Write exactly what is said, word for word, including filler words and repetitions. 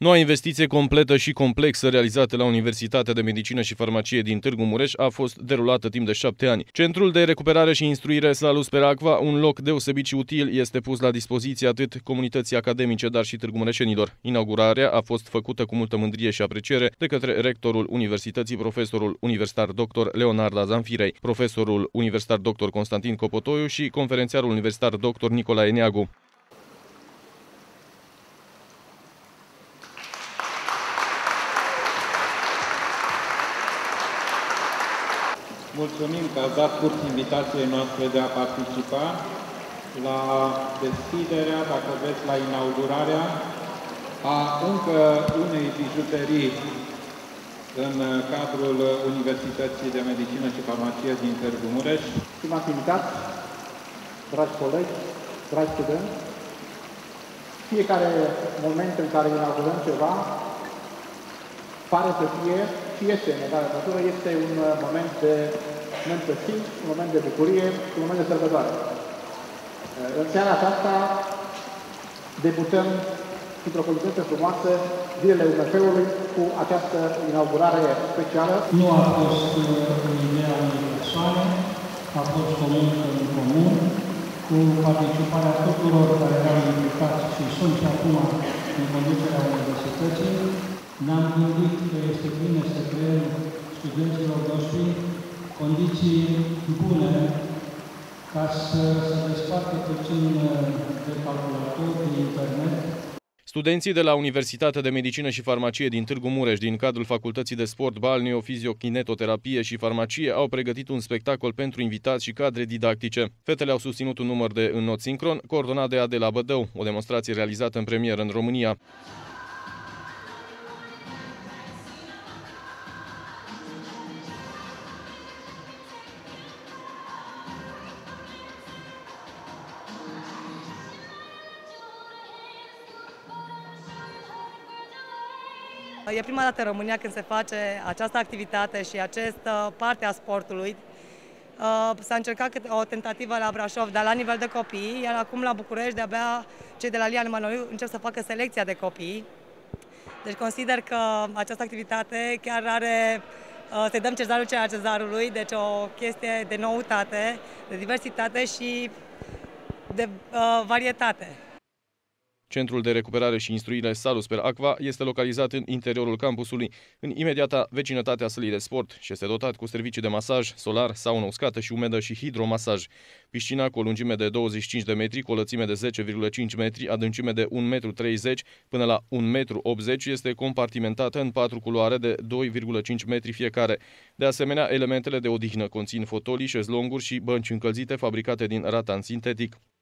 Noua investiție completă și complexă realizată la Universitatea de Medicină și Farmacie din Târgu Mureș a fost derulată timp de șapte ani. Centrul de recuperare și instruire Salus per Aqua, un loc deosebit și util, este pus la dispoziție atât comunității academice, dar și târgumureșenilor. Inaugurarea a fost făcută cu multă mândrie și apreciere de către rectorul Universității, profesorul universitar doctor Leonarda Zanfirei, profesorul universitar doctor Constantin Copotoiu și conferențiarul universitar doctor Nicolae Neagu. Mulțumim că ați dat curs invitației noastre de a participa la deschiderea, dacă vreți, la inaugurarea a încă unei bijuterii în cadrul Universității de Medicină și Farmacie din Târgu Mureș. Stimați invitați, dragi colegi, dragi studenți, fiecare moment în care inaugurăm ceva pare să fie și este în egală măsură, este un moment de neînțelepciune, un moment de bucurie, un moment de sărbătoare. În seara aceasta debutăm într-o poziție frumoasă Zilele U M F-ului cu această inaugurare specială. Nu a fost o idee a unei persoane, a fost o muncă în comun, cu participarea tuturor care erau implicați și sunt și acum în conducerea universității. Ne-am gândit că este bine să creăm studenților noștri condiții bune ca să se despartă puțin de calculator, de internet. Studenții de la Universitatea de Medicină și Farmacie din Târgu Mureș, din cadrul Facultății de Sport, Balneo, Fiziokinetoterapie și Farmacie, au pregătit un spectacol pentru invitați și cadre didactice. Fetele au susținut un număr de înnot sincron, coordonat de Adela Bădău, o demonstrație realizată în premieră în România. E prima dată în România când se face această activitate și această parte a sportului. S-a încercat o tentativă la Brașov, dar la nivel de copii, iar acum la București de-abia cei de la Lian Manoliu încep să facă selecția de copii. Deci consider că această activitate chiar are, să-i dăm cezarul ceea cezarului, deci o chestie de noutate, de diversitate și de uh, varietate. Centrul de recuperare și instruire Salus per Aqua este localizat în interiorul campusului, în imediata vecinătate a sălii de sport și este dotat cu servicii de masaj, solar, saună uscată și umedă și hidromasaj. Piscina, cu o lungime de douăzeci și cinci de metri, cu o lățime de zece virgulă cinci metri, adâncime de un metru treizeci până la un metru optzeci, este compartimentată în patru culoare de doi virgulă cinci metri fiecare. De asemenea, elementele de odihnă conțin fotolii, șezlonguri și bănci încălzite fabricate din ratan sintetic.